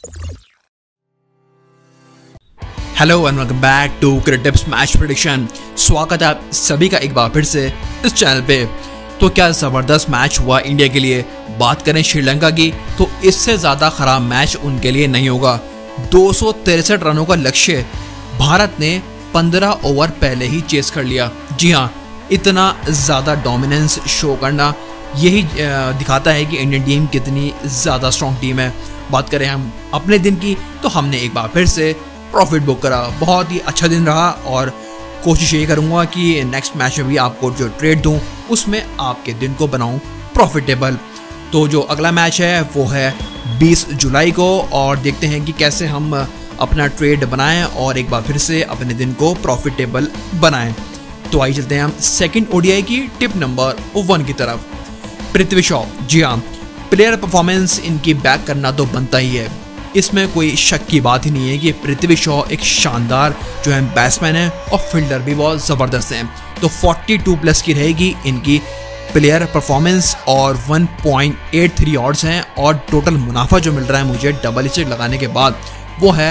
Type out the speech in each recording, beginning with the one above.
Hello and welcome back to cricket tips match prediction. स्वागत है आप सभी का एक बार फिर से इस चैनल पे। तो क्या ज़बरदस्त मैच हुआ इंडिया के लिए। बात करें श्रीलंका की तो इससे ज़्यादा ख़राब मैच उनके लिए नहीं होगा। 263 रनों का लक्ष्य भारत ने 15 ओवर पहले ही चेस कर लिया। जी हाँ, इतना ज़्यादा डोमिनेंस शो करना यही दिखाता है कि इंडियन टीम कितनी ज़्यादा स्ट्रॉन्ग टीम है। बात करें हम अपने दिन की तो हमने एक बार फिर से प्रॉफिट बुक करा। बहुत ही अच्छा दिन रहा और कोशिश ये करूँगा कि नेक्स्ट मैच में भी आपको जो ट्रेड दूँ उसमें आपके दिन को बनाऊँ प्रॉफिटेबल। तो जो अगला मैच है वो है 20 जुलाई को और देखते हैं कि कैसे हम अपना ट्रेड बनाएं और एक बार फिर से अपने दिन को प्रॉफिटेबल बनाएं। तो आइए चलते हैं हम सेकंड ओडीआई की टिप नंबर 1 की तरफ। पृथ्वी शॉ, जी हाँ, प्लेयर परफॉर्मेंस इनकी बैक करना तो बनता ही है, इसमें कोई शक की बात ही नहीं है कि पृथ्वी शॉ एक शानदार जो है बैट्समैन है और फील्डर भी बहुत ज़बरदस्त हैं। तो 42 प्लस की रहेगी इनकी प्लेयर परफॉर्मेंस और 1.83 ऑड्स हैं और टोटल मुनाफा जो मिल रहा है मुझे डबल स्टिक लगाने के बाद वो है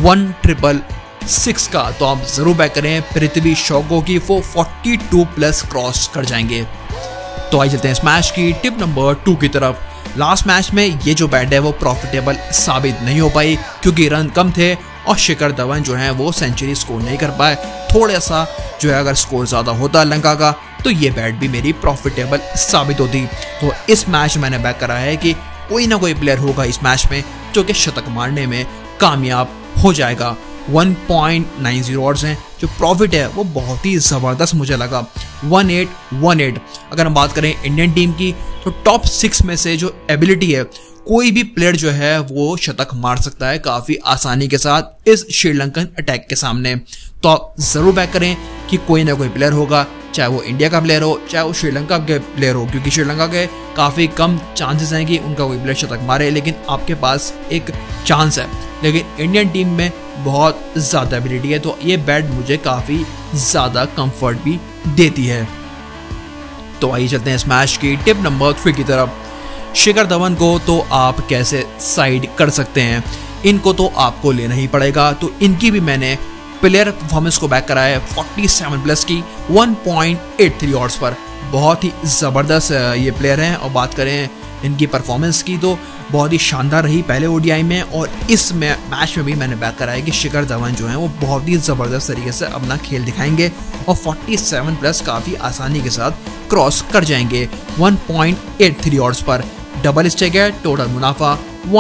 1,666 का। तो आप ज़रूर बैक करें पृथ्वी शॉ को कि वो 42 प्लस क्रॉस कर जाएंगे। तो आइए चलते हैं इस मैच की टिप नंबर 2 की तरफ। लास्ट मैच में ये जो बैट है वो प्रॉफिटेबल साबित नहीं हो पाई क्योंकि रन कम थे और शिखर धवन जो है वो सेंचुरी स्कोर नहीं कर पाए। थोड़ा सा जो है अगर स्कोर ज़्यादा होता लंका का तो ये बैट भी मेरी प्रॉफिटेबल साबित होती। तो इस मैच मैंने बैक करा है कि कोई ना कोई प्लेयर होगा इस मैच में जो कि शतक मारने में कामयाब हो जाएगा। 1.90 ऑड्स हैं, जो प्रॉफिट है वो बहुत ही ज़बरदस्त मुझे लगा 1818। अगर हम बात करें इंडियन टीम की तो टॉप 6 में से जो एबिलिटी है कोई भी प्लेयर जो है वो शतक मार सकता है काफ़ी आसानी के साथ इस श्रीलंकन अटैक के सामने। तो आप ज़रूर बैक करें कि कोई ना कोई प्लेयर होगा, चाहे वो इंडिया का प्लेयर हो चाहे वो श्रीलंका के प्लेयर हो, क्योंकि श्रीलंका के काफ़ी कम चांसेस हैं कि उनका कोई प्लेयर शतक मारे, लेकिन आपके पास एक चांस है। लेकिन इंडियन टीम में बहुत ज़्यादा एबिलिटी है तो ये बैट मुझे काफ़ी ज़्यादा कंफर्ट भी देती है। तो आइए चलते हैं इस मैच की टिप नंबर 3 की तरफ। शिखर धवन को तो आप कैसे साइड कर सकते हैं, इनको तो आपको लेना ही पड़ेगा। तो इनकी भी मैंने प्लेयर परफॉर्मेंस को बैक करा है 47 प्लस की 1.83 ऑड्स पर। बहुत ही ज़बरदस्त ये प्लेयर हैं और बात करें इनकी परफॉर्मेंस की तो बहुत ही शानदार रही पहले ओडीआई में और इस मैच में भी मैंने बैक करा है कि शिखर धवन जो है वो बहुत ही ज़बरदस्त तरीके से अपना खेल दिखाएंगे और 47 प्लस काफ़ी आसानी के साथ क्रॉस कर जाएंगे 1.83 ऑड्स पर। डबल स्टेक है, टोटल मुनाफा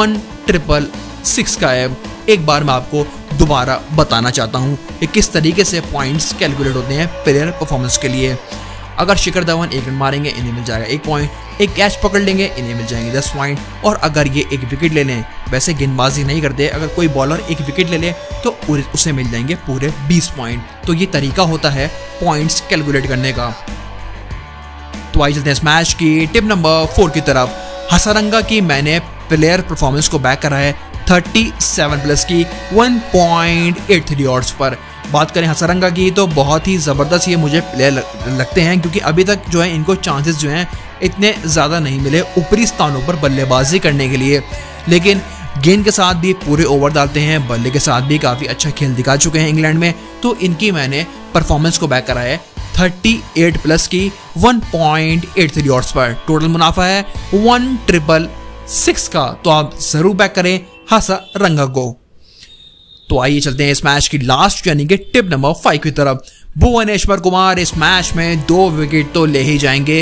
1,666 का है। एक बार मैं आपको दोबारा बताना चाहता हूँ कि किस तरीके से पॉइंट्स कैलकुलेट होते हैं प्लेयर परफॉर्मेंस के लिए। अगर शिखर धवन 1 रन मारेंगे इन्हें मिल जाएगा 1 पॉइंट, एक कैच पकड़ लेंगे इन्हें मिल जाएंगे 10 पॉइंट, और अगर ये एक विकेट ले लें, वैसे गेंदबाजी नहीं करते, अगर कोई बॉलर एक विकेट ले ले तो उसे मिल जाएंगे पूरे 20 पॉइंट। तो ये तरीका होता है पॉइंट्स कैलकुलेट करने का। तो आइए चलते हैं इस मैच की टिप नंबर 4 की तरफ। हसारंगा की मैंने प्लेयर परफॉर्मेंस को बैक करा है 37 प्लस की 1.83 ऑड्स पर। बात करें हसारंगा की तो बहुत ही ज़बरदस्त ये मुझे प्लेयर लगते हैं क्योंकि अभी तक जो है इनको चांसेस जो हैं इतने ज़्यादा नहीं मिले ऊपरी स्थानों पर बल्लेबाजी करने के लिए, लेकिन गेंद के साथ भी पूरे ओवर डालते हैं, बल्ले के साथ भी काफ़ी अच्छा खेल दिखा चुके हैं इंग्लैंड में। तो इनकी मैंने परफॉर्मेंस को बैक करा है 38 प्लस की 1.83 ऑड्स पर। टोटल मुनाफा है 1,666 का। तो आप ज़रूर बैक करें हसारंगा को। तो आइए चलते हैं इस मैच की लास्ट यानी कि टिप नंबर 5 की तरफ। भुवनेश्वर कुमार इस मैच में 2 विकेट तो ले ही जाएंगे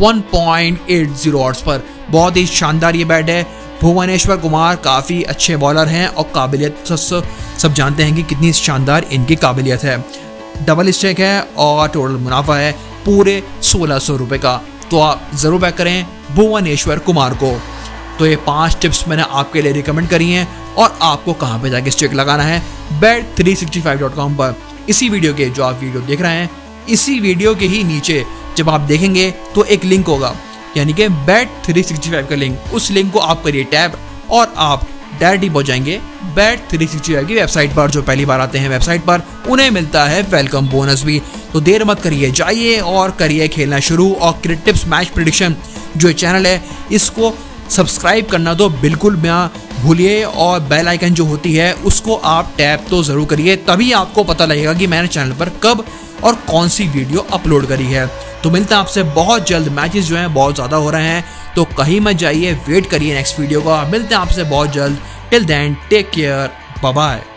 1.80 ऑड्स पर। बहुत ही शानदार ये बैट है। भुवनेश्वर कुमार काफ़ी अच्छे बॉलर हैं और काबिलियत सब जानते हैं कि कितनी शानदार इनकी काबिलियत है। डबल स्ट्राइक है और टोटल मुनाफा है पूरे 1600 रुपये का। तो आप ज़रूर बैक करें भुवनेश्वर कुमार को। तो ये 5 टिप्स मैंने आपके लिए रिकमेंड करी हैं और आपको कहाँ पे जाके स्ट्राइक लगाना है, bet365.com पर। इसी वीडियो के जो आप वीडियो देख रहे हैं इसी वीडियो के ही नीचे जब आप देखेंगे तो एक लिंक होगा यानी कि bet365 का लिंक, उस लिंक को आप करिए टैब और आप डायरेक्टली पहुंच जाएंगे bet365 की वेबसाइट पर। जो पहली बार आते हैं वेबसाइट पर उन्हें मिलता है वेलकम बोनस भी। तो देर मत करिए, जाइए और करिए खेलना शुरू। और क्रिकेट टिप्स मैच प्रेडिक्शन जो चैनल है इसको सब्सक्राइब करना तो बिल्कुल ना भूलिए और बेल आइकन जो होती है उसको आप टैप तो ज़रूर करिए, तभी आपको पता लगेगा कि मैंने चैनल पर कब और कौन सी वीडियो अपलोड करी है। तो मिलते हैं आपसे बहुत जल्द। मैचेस जो हैं बहुत ज़्यादा हो रहे हैं तो कहीं मत जाइए, वेट करिए नेक्स्ट वीडियो का। मिलते हैं आपसे बहुत जल्द। Till then take care, bye bye.